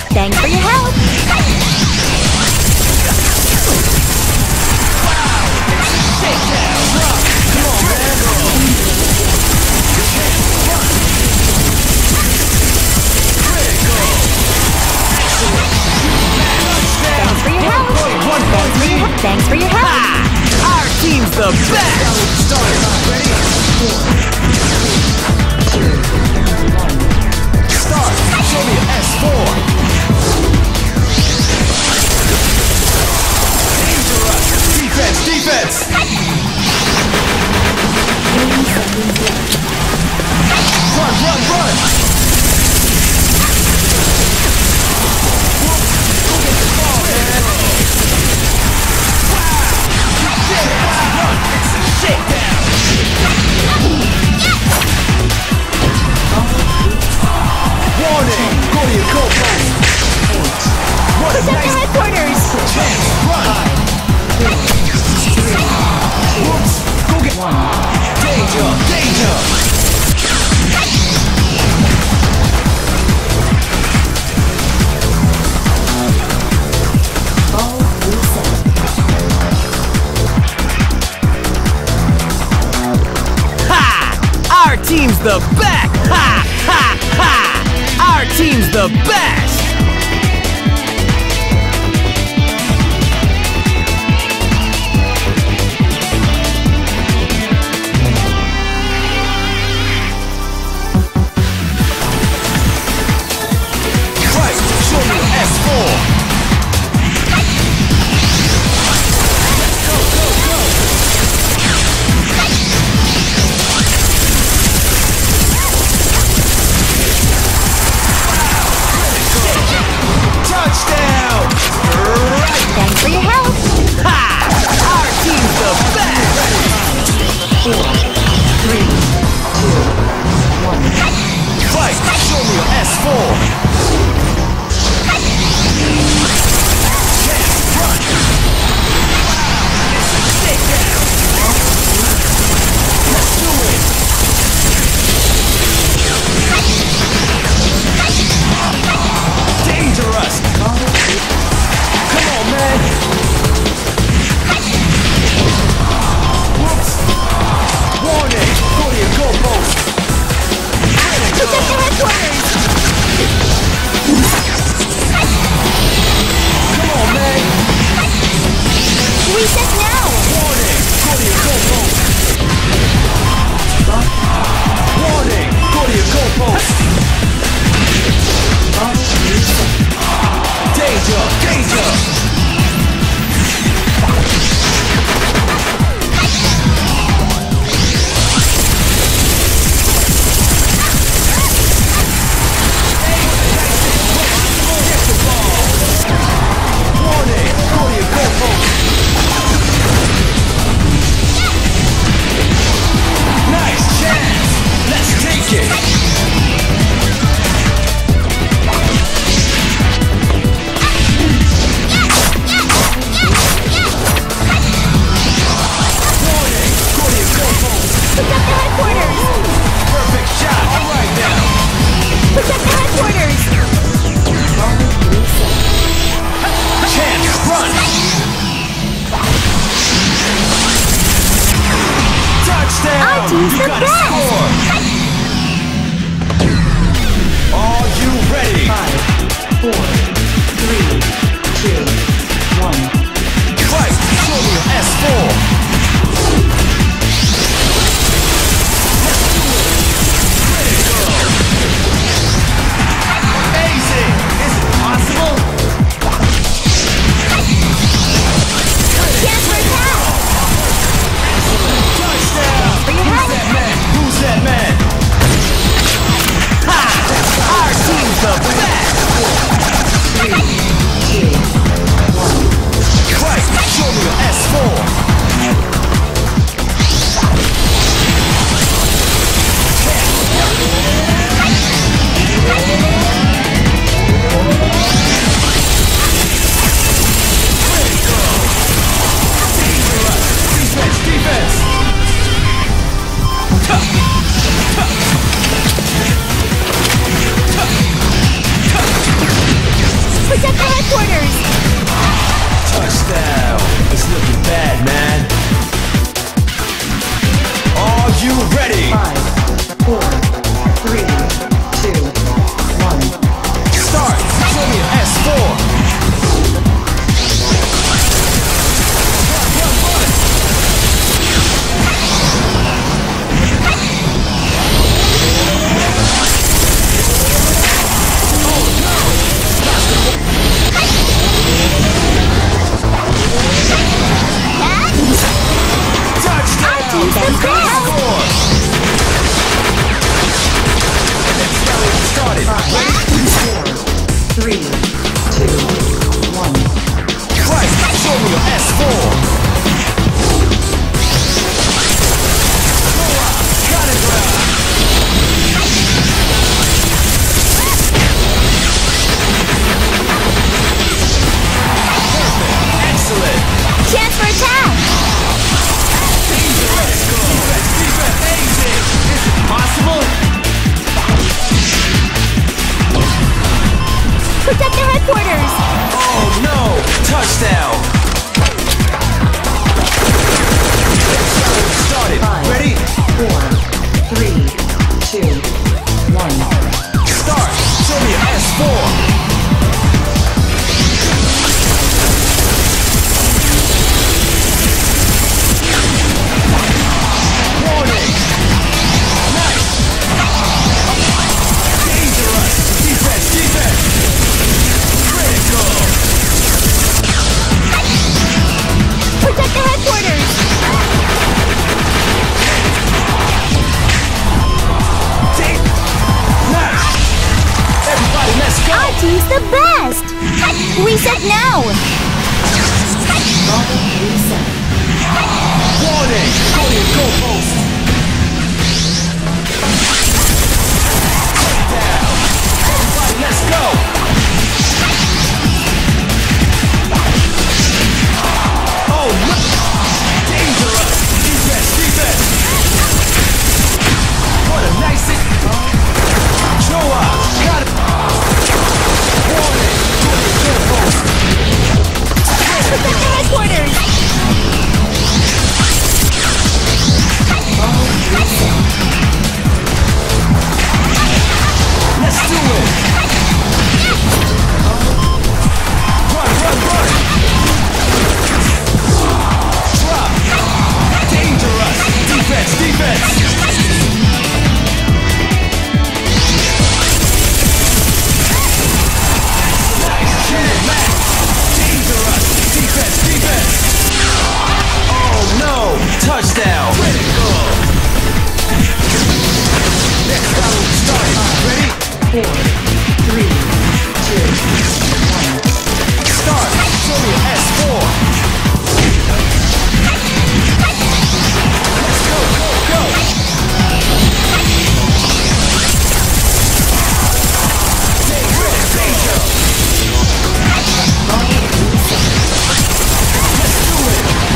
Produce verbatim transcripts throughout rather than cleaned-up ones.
Thanks for your help! Thanks for your help! Thanks for your help! Thanks for your help! Ha! Our team's the best! Start! Show me your S four! Dangerous! Defense! Defense! Run! Run! Run! Warning! Go to your goal post! What a nice Headquarters! chance! Run! Whoops! Go get one! Danger! Danger! Ha! Our team's the best! Ha! Ha! Ha! Our team's the best! Right, show me S four! Go, go, go! Critical! Three, two, one. Christ, show me your S four. Got it, bro. Excellent. Chance for attack. Dangerous. Defense, defense, amazing. Is it possible? Protect the headquarters. Oh no! Touchdown. Started. Five, Ready? four, three, two, one. Start. Show me your S four. Warning. Nice. Dangerous. Defense, defense. Critical. Protect the headquarters. Take. Nice. Everybody, let's go. Our team's the best. Reset now. Warning. Go to your goalpost. Down. Everybody, let's go. Oh, no. Dangerous. Defense, defense. What a nice it. Joa. Got it. Warning. Go to your goalpost. Protect the headquarters. Let's do it. Run, run, run. Drop. Dangerous. Defense, defense. Nice. Kid, Max. Dangerous. Defense, defense. Oh no. Touchdown. Critical. Next battle started. Ready? Four, three, two, one. Start. Show me your S four. Let's go, go, go. Danger, danger. Let's do it.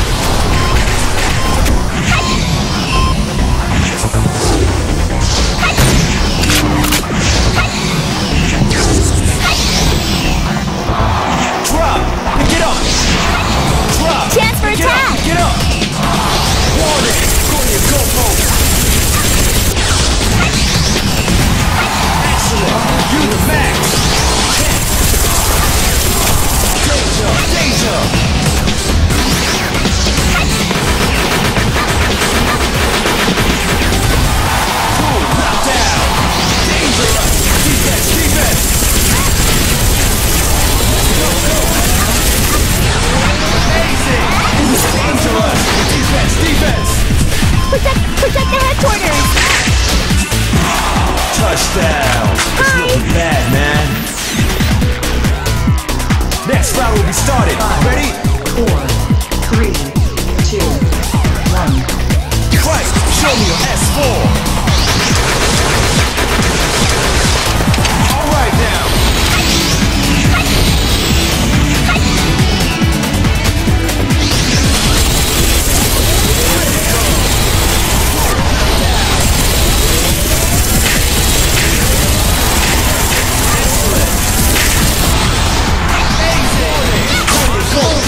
Drop. Pick it up. Drop. Chance for Pick it attack. up. Pick it up. Warning. Go to your goalpost. Excellent. You the max. Danger. Danger. Boom. Knocked down. Dangerous. Defense. Defense. Go, go. Amazing. It was dangerous. Defense. Defense. Protect, protect the headquarters. Touchdown. It's Hi. looking bad, man. Next round will be started. Ready? Four, three, two, one. Christ, show me your S four. All right now. Excellent. Amazing. Go, go.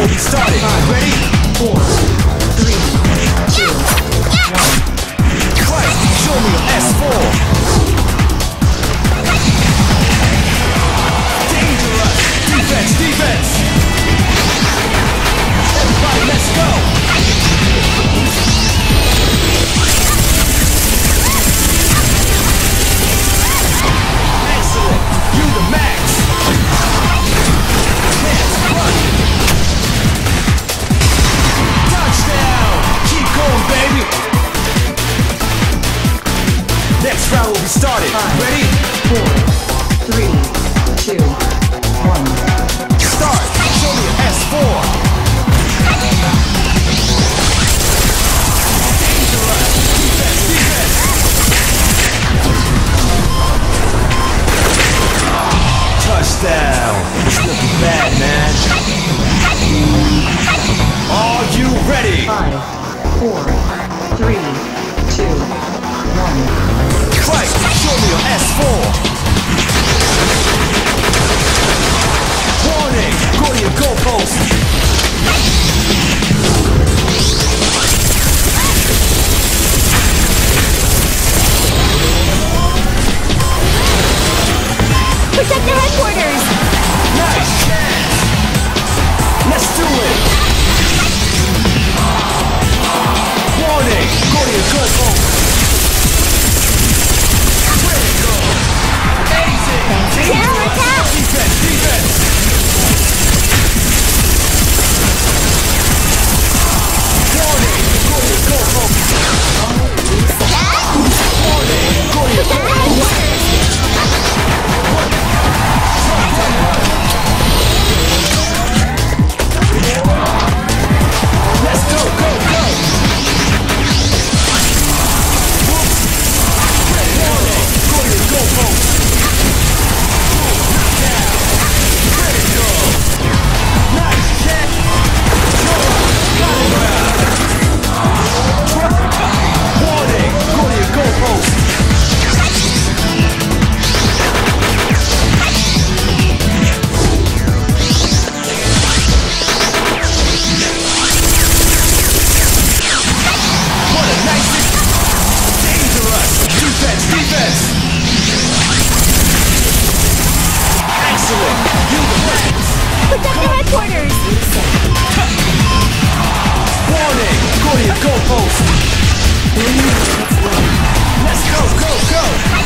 will be started. Ready? Four, three, two, one. Christ, show me your S four. Dangerous. Defense, defense. Everybody, let's go. Excellent. You the max. Let's run. Touchdown. Keep going, baby. Next round will be started. Five, Ready? four, three, two, one. Start. Show me your S four. Dangerous. Defense, defense. Touchdown. It's looking bad, man. Are you ready? Five, four, three, two, one. Christ, show me your S four. Warning, go to your goalpost. Protect the headquarters! Nice chance. Let's do it. Warning, go to your goalpost. Critical. Amazing. Counter attack! Defense, defense. Warning, go to your goalpost. Warning, go to your Protect the goalpost. headquarters! Let's go, go, go! Warning, go to your goalpost. Down. Critical. Nice check. Got it around. Warning, go to your goalpost. What a nice, dangerous defense, defense. Excellent. You the max. Protect the headquarters! Warning, go to your goalpost. Let's go, go, go.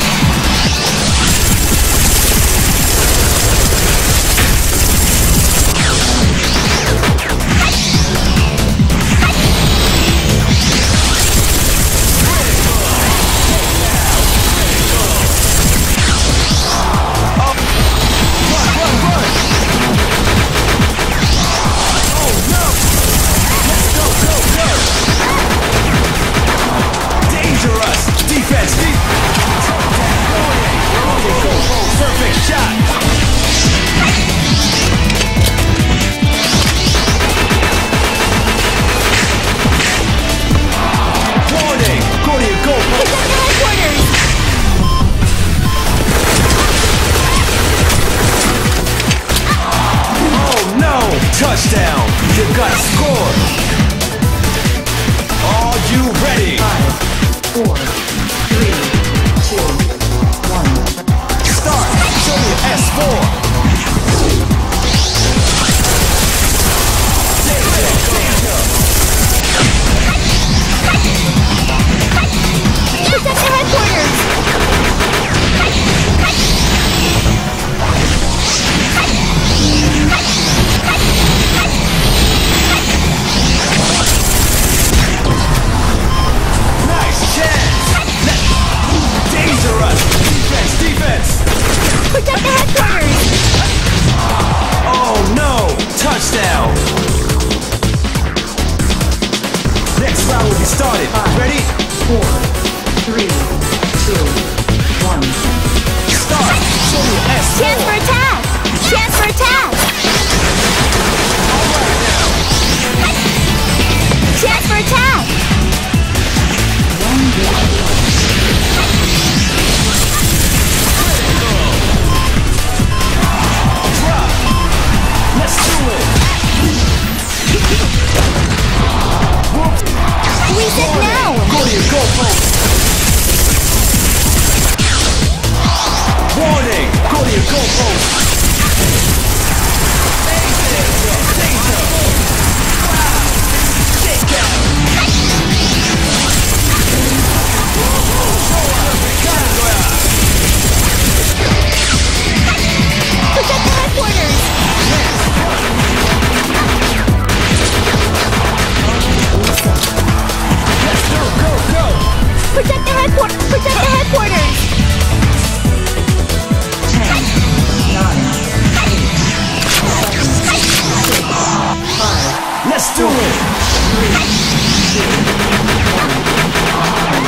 Run, run, run. Oh no. Let's go, go, go. Dangerous. Defense, defense. Perfect shot. Warning, go to your goalpost. Protect the headquarters! Oh no! Touchdown! You got scored! Are you ready? Five, four, three, two, one. Start! Show me your S four! Danger! Danger! Protect the headquarters! Nice chance! Let- Dangerous! Defense! Defense! Protect the headquarters! Oh no! Touchdown! Next round will be started. Ready? Four, three, two, one. Start! Show me your S four! Chance for attack! Chance for attack! All right now! Chance for attack! Drop! Let's do it! Let's do it! Three, two, one.